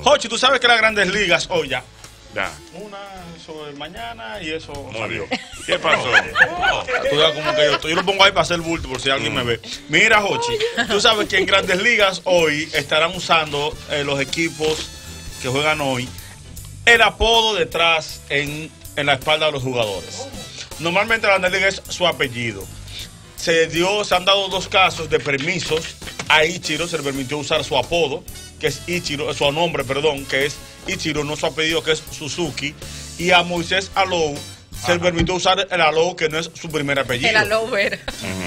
Jochi, tú sabes que las Grandes Ligas hoy ya. Ya. Una sobre mañana y eso Muy salió. bien. ¿Qué pasó? Tú veas como que yo lo pongo ahí para hacer bulto por si alguien me ve. Mira, Jochi, tú sabes que en Grandes Ligas hoy estarán usando los equipos que juegan hoy el apodo detrás en la espalda de los jugadores. Normalmente la Grandes Ligas es su apellido. Se han dado 2 casos de permisos. A Ichiro se le permitió usar su apodo, que es Ichiro, su nombre, perdón, que es Ichiro, no su apellido, que es Suzuki. Y a Moisés Alou se le permitió usar el Alou, que no es su primer apellido. El Alou Vera.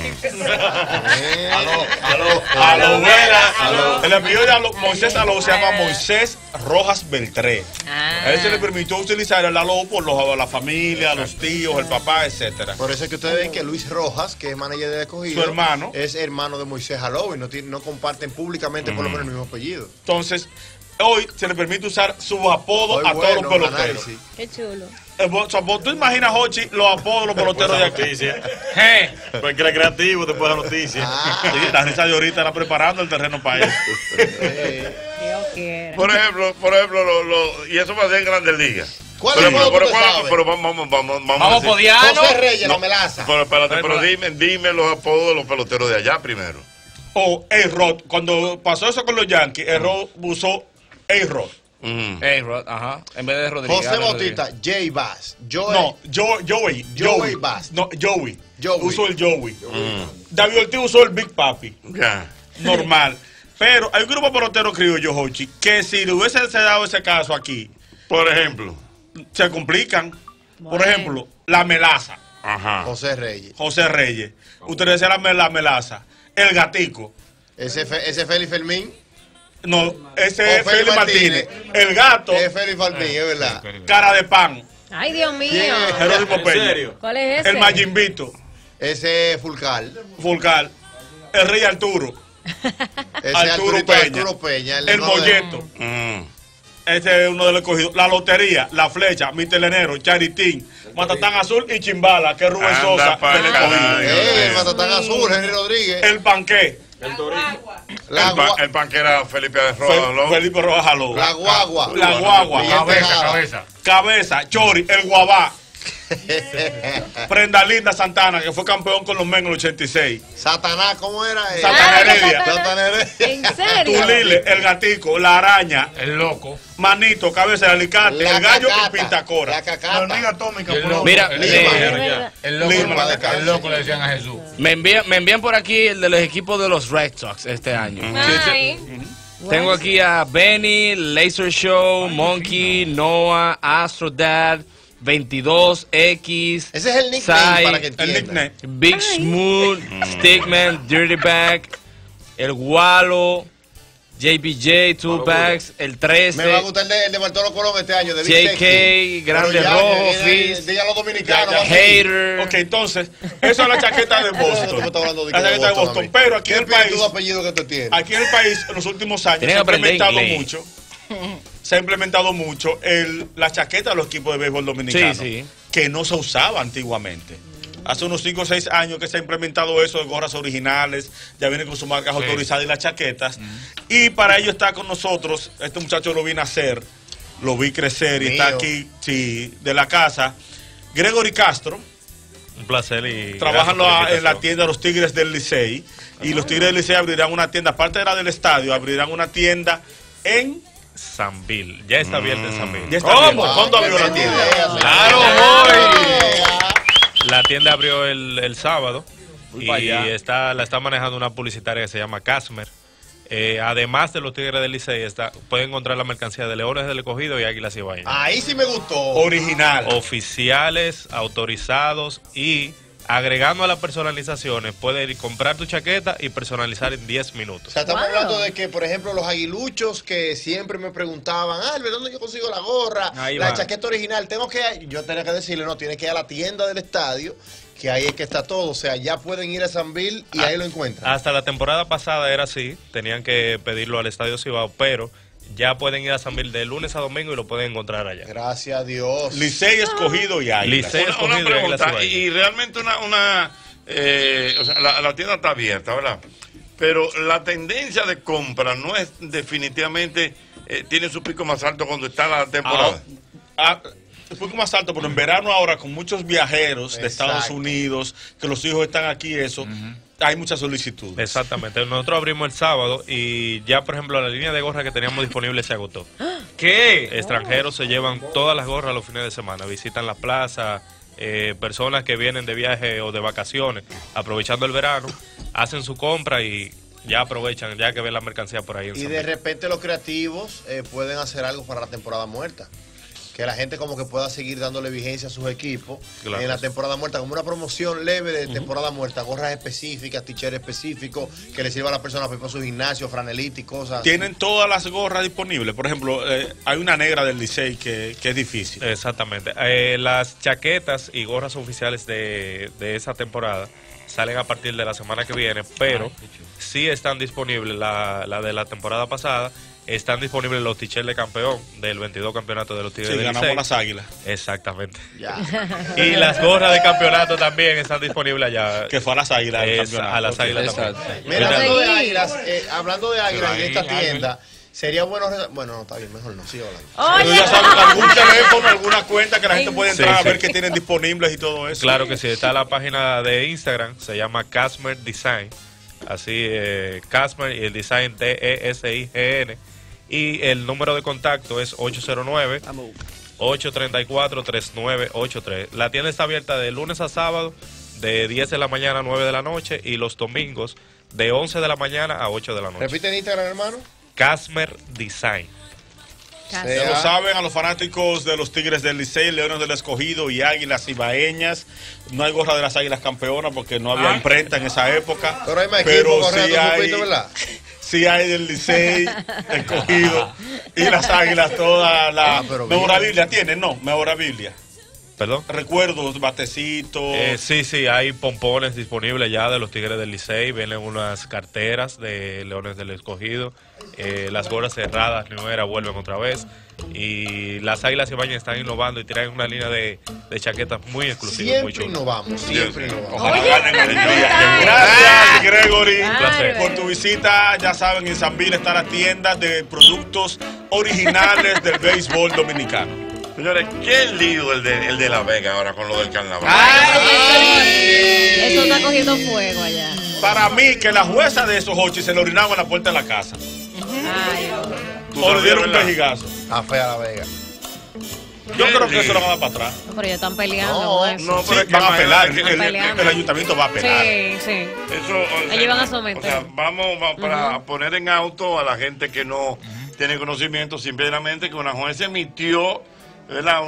Alou Vera. El apellido de Moisés Alou se llama Moisés Rojas Beltré. A él se le permitió utilizar el Alou por la familia, los tíos, el papá, etcétera. Por eso es que ustedes ven que Luis Rojas, que es manager de Escogido, Su hermano es hermano de Moisés Alou y no comparten públicamente por lo menos el mismo apellido. Entonces, hoy se le permite usar su apodo a todos los peloteros. Qué chulo. Tú imaginas, Jochi, los apodos de los peloteros de aquí. Porque eres creativo después de la noticia. Sí, la risa de ahorita está preparando el terreno para eso. Dios quiera. Por ejemplo, y eso va a ser en Grandes Ligas. ¿Cuál es el apodo que usted sabe? Pero vamos Vamos podiano. José Reyes, la melaza. Pero espérate, pero dime los apodos de los peloteros de allá primero. O A-Rod. Cuando pasó eso con los Yankees, A-Rod usó A-Rod. A-Rod, ajá. En vez de Rodríguez. José Bautista, Jay Bass. No, Joey Bass. No, Joey. Usó el Joey. David Ortiz usó el Big Papi. Ya. Normal. Pero hay un grupo de peloteros criollos, Jochi, que si le hubiese dado ese caso aquí, por ejemplo, se complican. Por ejemplo, la melaza. Ajá. José Reyes. José Reyes. Usted decía la melaza. El gatico. Ese Félix Fermín. No, ese es Félix Martínez. El gato. Es Félix Fermín, es verdad. Cara de pan. Ay, Dios mío. ¿Quién es? Jerónimo Peña. ¿Cuál es ese? El Mayimbito. Ese es Fulcal. El Rey Arturo. Ese Arturo Peña. El Molleto. Ese es uno de los escogidos. La lotería, la flecha, mi telenero, Charitín, Matatán Azul y Chimbala, que es Rubén Sosa del escogido. El Matatán Azul, Henry Rodríguez. El Panqué. El panque era Felipe Rojas. Felipe Rojas Aló. La guagua. La guagua. Cabeza. Chori, el guabá. Prenda Linda Santana, que fue campeón con los Men en el 86. Satanás, ¿cómo era? Satanás Heredia. ¿En serio? Tulile, el gatico, la araña. El loco. Manito, cabeza de alicate, La el gallo cacata, y Pintacora. La cacata. La hormiga atómica. Mira, el loco le decían a Jesús. me envían por aquí el de los equipos de los Red Sox este año. Ay. Tengo aquí a Benny, Laser Show, Monkey, Noah, Astro Dad, 22X. Ese es el nickname para que El entiendan. nickname. Big Smooth, Stickman, Dirty Bag, el Gualo, JPJ, Two Bags, el 13. Me va a gustar el de Bartolo Colón este año. De Big Sexy. JK, Grande Pero ya, Rojo, que Fizz, diga los dominicanos. así. Hater. Ok, entonces, eso es la chaqueta de Boston. Tú me estás hablando de La chaqueta de Boston. a mí. Pero aquí en el ¿Qué país, tu apellido que tú tienes? aquí en el país, en los últimos años, Tienen se ha que aprender implementado inglés. mucho. Se ha implementado mucho la chaqueta de los equipos de béisbol dominicanos, Sí. que no se usaba antiguamente. Hace unos 5 o 6 años que se ha implementado eso de gorras originales, ya vienen con sus marcas autorizadas y las chaquetas. Y para ello está con nosotros, este muchacho lo vi nacer, lo vi crecer y Mío. está aquí, sí, de la casa, Gregory Castro. Un placer y Trabajan gracias por la en la invitación. tienda de los Tigres del Licey. Y los Tigres del Licey abrirán una tienda, aparte de la del estadio, abrirán una tienda en... Sanville. Ya está abierta en Sanville. Ya está abierta. ¿Cuándo abrió la tienda? Claro, hoy. La tienda abrió el sábado Voy para allá. y la está manejando una publicitaria que se llama Casmer. Además de los Tigres del Licey, pueden encontrar la mercancía de Leones del Escogido y Águilas Ibaeñas. Ahí sí me gustó. Original. Oficiales, autorizados y agregando a las personalizaciones, puedes ir comprar tu chaqueta y personalizar en 10 O minutos. sea, estamos Wow. hablando de que, por ejemplo, los aguiluchos que siempre me preguntaban, Albert, ¿dónde yo consigo la gorra? Ahí La va. chaqueta original. Yo tenía que decirle, no, tiene que ir a la tienda del estadio, que ahí es que está todo. O sea, ya pueden ir a Sanville y ahí lo encuentran. Hasta la temporada pasada era así, tenían que pedirlo al Estadio Cibao, pero ya pueden ir a Sanville de lunes a domingo y lo pueden encontrar allá. Gracias a Dios. Licey, Escogido y Águilas. Licey. Una Escogido y pregunta, Águilas y realmente o sea, la tienda está abierta, ¿verdad? Pero la tendencia de compra no es definitivamente tiene su pico más alto cuando está la temporada. Un poco más alto, pero en verano ahora con muchos viajeros de Estados Unidos, que los hijos están aquí, eso, hay mucha solicitud. Exactamente. Nosotros abrimos el sábado y ya, por ejemplo, la línea de gorras que teníamos disponible se agotó. ¿Qué? Extranjeros se llevan todas las gorras los fines de semana, visitan la plaza, personas que vienen de viaje o de vacaciones, aprovechando el verano, hacen su compra y ya aprovechan, ya que ven la mercancía por ahí. Y de repente los creativos pueden hacer algo para la temporada muerta. Que la gente como que pueda seguir dándole vigencia a sus equipos en la temporada muerta, como una promoción leve de temporada muerta, gorras específicas, t-shirts específicos, que le sirva a las personas para ir para su gimnasio, franelita y cosas. Tienen todas las gorras disponibles. Por ejemplo, hay una negra del Licey que es difícil. Exactamente. Las chaquetas y gorras oficiales de esa temporada salen a partir de la semana que viene, pero sí están disponibles la de la temporada pasada. Están disponibles los t-shirts de campeón del 22 campeonato de los Tigres del ganamos Licey. las Águilas. Exactamente. Ya. Y las gorras de campeonato también están disponibles allá. Que fue a las Águilas del campeonato. A las Águilas también. Mira, hablando de águilas en esta tienda, sería bueno. Bueno, no, está bien, mejor no, sigo hablando. Pero ya saben, algún teléfono, alguna cuenta que la gente puede entrar Sí, a ver sí. que tienen disponibles y todo eso. Claro que sí, está la página de Instagram, se llama Casmer Design. Así, Casmer y el design DESIGN. Y el número de contacto es 809-834-3983. La tienda está abierta de lunes a sábado, de 10 de la mañana a 9 de la noche, y los domingos, de 11 de la mañana a 8 de la noche. Repite en Instagram, hermano. Casmer Design. Ya lo saben, a los fanáticos de los Tigres del Licey, Leones del Escogido y Águilas Ibaeñas. No hay gorra de las Águilas campeonas porque no había imprenta en esa época. Pero hay más pero equipos sí corriendo hay, grupito, ¿verdad? sí hay del Licey, Escogido y las Águilas, toda la pero bien. memorabilia. ¿Tienen? No, memorabilia. ¿Perdón? Recuerdos, batecitos. Sí, hay pompones disponibles ya de los Tigres del Licey, vienen unas carteras de Leones del Escogido, las gorras cerradas, Nuera vuelven otra vez, y las Águilas Ibañez están innovando y tienen una línea de chaquetas muy exclusivas, muy Siempre chulas. innovamos, siempre innovamos. Ojalá Oye, ganen el tan día. brutal. Gracias, Gregory, placer. por tu visita. Ya saben, en San Bill está la tienda de productos originales del béisbol dominicano. Señores, qué lío el de La Vega ahora con lo del carnaval. Eso está cogiendo fuego allá. Para mí, que la jueza de esos ocho se le orinaba en la puerta de la casa. Ay, hombre. ¿Tú O le sabías, dieron un verdad? vejigazo. A fea la Vega. Yo creo que eso lo van a dar para atrás. No, pero ya están peleando No, con eso. No, Sí, pero es que van a apelar. imagínate que El, peleando. el ayuntamiento va a apelar. Sí, sí. Eso, Ellos van a someter. O sea, vamos para poner en auto a la gente que no tiene conocimiento, simplemente que una jueza emitió, ¿verdad?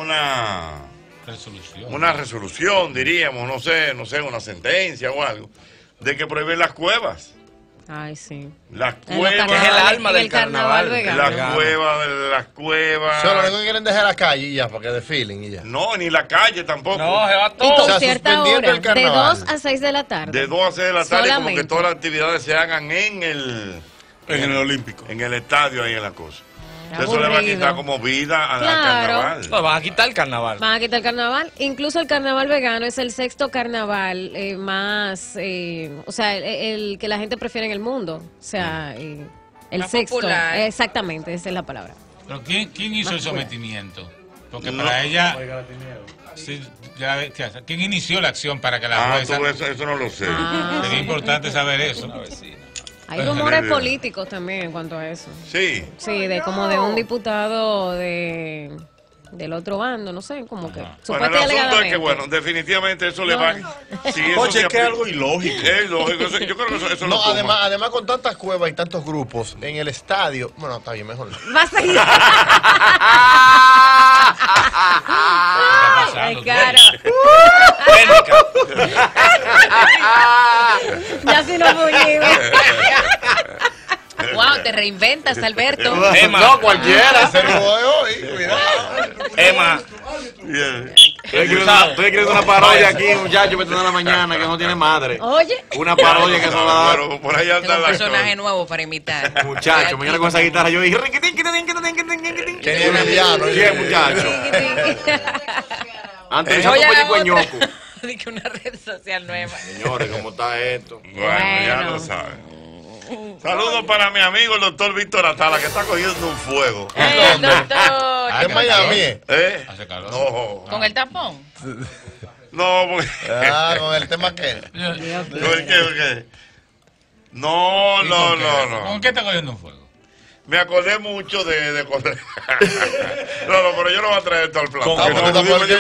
Una resolución, diríamos, no sé, una sentencia o algo, de que prohíben las cuevas. Ay, sí. Las En los cuevas. Que es el alma en del el carnaval carnaval. vegano. Las cuevas, las cuevas. Solo lo único que quieren dejar la calle y ya, para que desfilen y ya. No, ni la calle tampoco. No, se va Y todo. con O sea, cierta suspendiendo hora, el carnaval. de 2 a 6 de la tarde. De 2 a 6 de la tarde, como Solamente. que todas las actividades se hagan en En el Olímpico. el estadio, ahí en la cosa. Qué Eso le va a aburrido. quitar como vida al Claro. carnaval. Pues van a quitar el carnaval. Van a quitar el carnaval. Incluso el carnaval vegano es el sexto carnaval más, o sea, el que la gente prefiere en el mundo. O sea, el Más sexto. popular. Exactamente, esa es la palabra. Pero ¿quién hizo el sometimiento? Porque No. para ella... Sí, ¿quién inició la acción para que la jueza... tú eso no lo sé. Sería importante saber eso. Hay rumores políticos también en cuanto a eso. Sí. Sí, de como de un diputado del otro bando, no sé, como que Bueno, el supuestamente asunto es alegadamente. que, bueno, definitivamente eso le No. va... Si eso Oye, se es que es aplica- algo ilógico. Es lógico. Yo creo que eso No, lo toma. además con tantas cuevas y tantos grupos en el estadio, bueno, está bien, mejor no. Va a seguir. Ay, cara. Ya sí nos fuimos. Wow, te reinventas, Alberto. Emma, No, cualquiera, se lo de hoy, cuidado. Emma, Bien. Estoy escribiendo una parodia aquí, muchacho, metiendo en la mañana que no tiene madre. Oye, Una parodia que no la da. Pero por allá Tengo está un la personaje cosa. nuevo para imitar. Muchacho, mañana con esa guitarra yo dije, Tenía el piano. Sí, muchacho. Antes de Voy eso a la fue otra. ñoco. Dije una red social nueva. Señores, ¿cómo está esto? Bueno, ya Bueno. lo saben. Saludos para mi amigo el doctor Víctor Atala, que está cogiendo un fuego. El doctor. ¿En Miami? Hace calor. No. Con el tapón. No, porque... Con el tema que. ¿Qué? No. ¿Con qué está cogiendo un fuego? Me acordé mucho de correr. No, pero yo no voy a traer esto al plato. Con que no,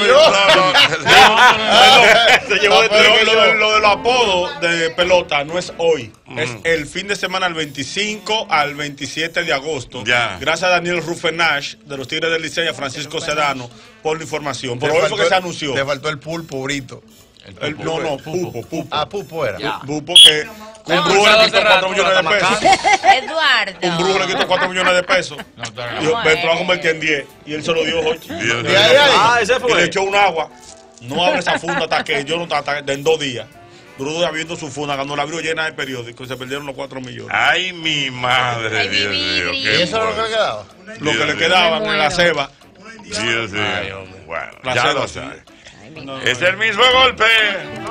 lo de los apodos de pelota no es hoy. Es el fin de semana, el 25 al 27 de agosto. Ya. Gracias a Daniel Rufenash de los Tigres del Licey y a Francisco Sedano por la información. Por hoy fue que se anunció. Te faltó el pulpo, Brito. Pupo. Ah, Pupo era. Pupo que un brujo le quitó 4 millones de pesos. Eduardo. Un brujo le quitó 4 millones de pesos. Dijo, me lo va a convertir en 10. Y él se lo dio hoy. Ese Y le echó un agua. No abre esa funda hasta que yo no hasta en 2 días. Duró abriendo su funda, cuando la abrió llena de periódicos y se perdieron los 4 millones. Ay, mi madre. Ay, Dios mío, ¿Y qué eso es lo que le quedaba? Lo que le quedaban en la ceba. Dios mío. Bueno, La ya ceba, lo sí. sabes. Es el mismo golpe.